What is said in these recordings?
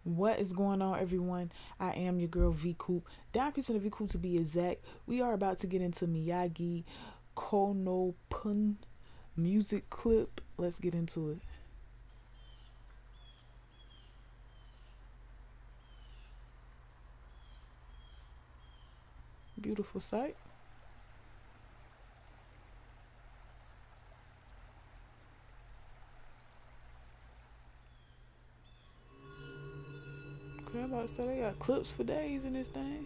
What is going on, everyone? I am your girl V Coop. Down piece in the V Coop to be exact. We are about to get into Miyagi Kono Pun music clip. Let's get into it. Beautiful sight. I'm about to say they got clips for days in this thing.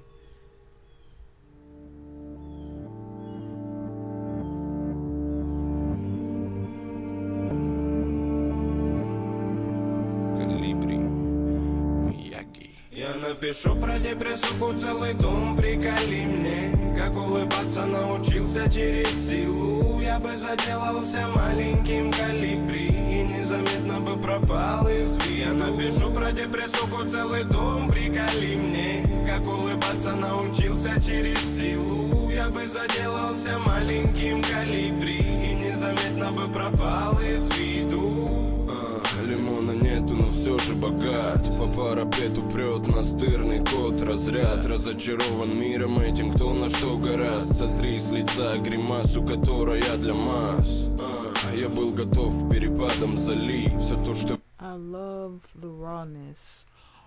Колибри, Мияги. Я напишу про депрессуху целый том, приколи мне. Как улыбаться научился через силу. Я бы заделался маленьким колибри и незаметно бы пропал из виду. Я напишу про депрессуху целый том, приколи мне. Как улыбаться научился через силу. Я бы заделался маленьким колибри и незаметно бы пропал из виду. Лимона нету, но все же богат. По парапету прет настырный кот. Разряд разочарован миром этим, кто на что гораст. Сотри с лица гримасу, которая для масс. Я был готов перепадом залить все то, что... I love the rawness.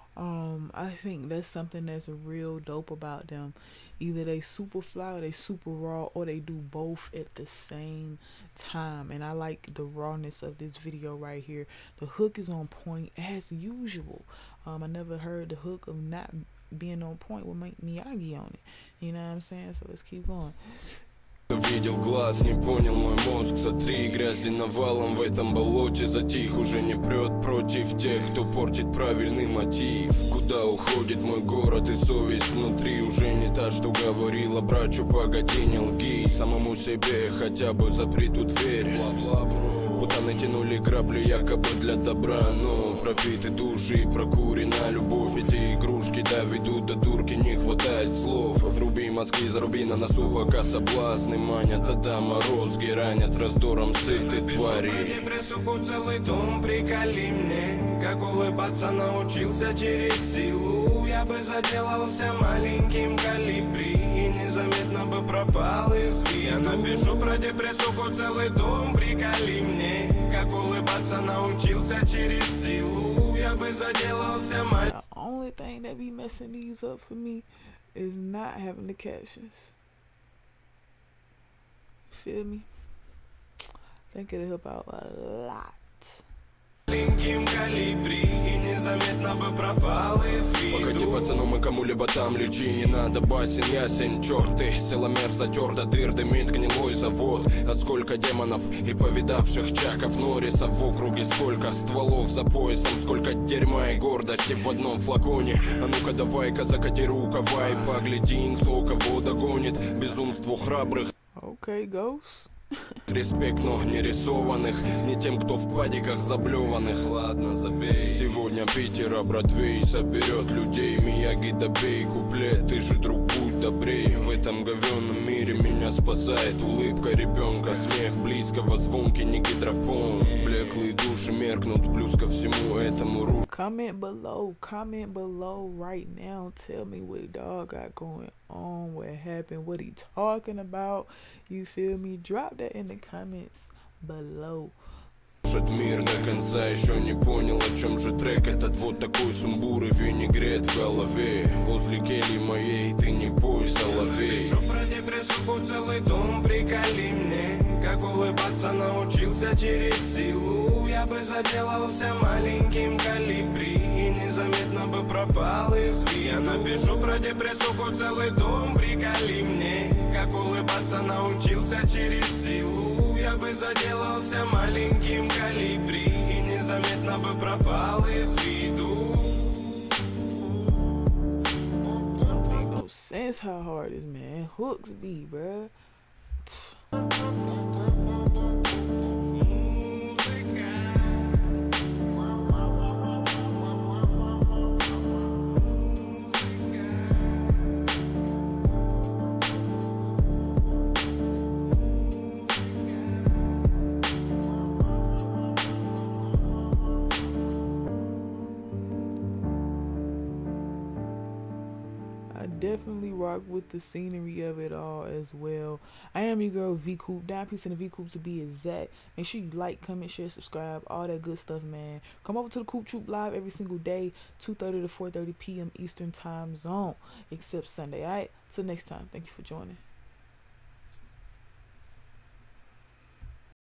I think that's something that's real dope about them. Either they super fly or they super raw, or they do both at the same time. And I like the rawness of this video right here. The hook is on point as usual. I never heard the hook of not being on point with Miyagi on it. You know what I'm saying? So let's keep going. Видел глаз, не понял мой мозг. Сотри грязи навалом в этом болоте. Затих, уже не прет против тех, кто портит правильный мотив. Куда уходит мой город и совесть внутри? Уже не та, что говорила брачу, погоди, не лги. Самому себе хотя бы запри ту дверь. Путаны тянули грабли якобы для добра, но пропиты души и прокурена любовь. Эти игрушки доведут до дурки, не хватает слов. Вруби мозги, заруби на носу, пока соблазны манят. А да, морозги ранят раздором сытой твари. Депрессуху целый том, приколи мне. Как улыбаться научился через силу. Я бы заделался маленьким колибри и незаметно бы пропал из виду. Я напишу про депрессуху целый том, приколи мне. Как улыбаться научился через силу. Я бы заделался маленьким. The only thing that be messing these up for me is not having the captions. Feel me? I think it'll help out a lot. Маленьким калибри и незаметно бы пропал из виду. Погоди, пацану, мы кому-либо там лечи. Не надо басен, ясен, черты. Силомер затер до дыр, дымит гнилой завод. А сколько демонов и повидавших чаков Норрисов в округе. Сколько стволов за поясом, сколько дерьма и гордости в одном флаконе. А ну-ка давай-ка закати рукава и погляди, кто кого догонит. Безумству храбрых. Okay, Ghost. Респект, но не рисованных. Не тем, кто в падиках заблеванных. Ладно, забей. Сегодня Питера Бродвей соберет людей. Мияги добей куплет. Ты же, друг, будь добрей. В этом говенном мире меня спасает улыбка ребенка. Смех близкого, звонкий, не гидропон. Блеклые души меркнут, плюс ко всему этому руку. Comment below right now. Tell me what dog got going on, what happened, what he talking about. You feel me? Drop that in the comments below. Мир до конца еще не понял, о чем же трек. Этот вот такой сумбур и винегрет в голове. Возле кельи моей ты не пой, соловей. Пишу про депрессуху целый том, приколи мне. Как улыбаться научился через силу. Я бы заделался маленьким колибри и незаметно бы пропал из виду. Я напишу про депрессуху целый том, приколи мне. Как улыбаться научился через силу. Я бы заделался маленьким колибри и незаметно бы пропал из виду. Make no sense how hard this man hooks be, bruh. definitely rock with the scenery of it all as well. I am your girl V Coop, 9 piece in the V Coop to be exact. Make sure you like, comment, share, subscribe, all that good stuff, man. Come over to the Coop Troop live every single day, 2:30 to 4:30 p.m. Eastern time zone, except Sunday. Alright, till next time. Thank you for joining.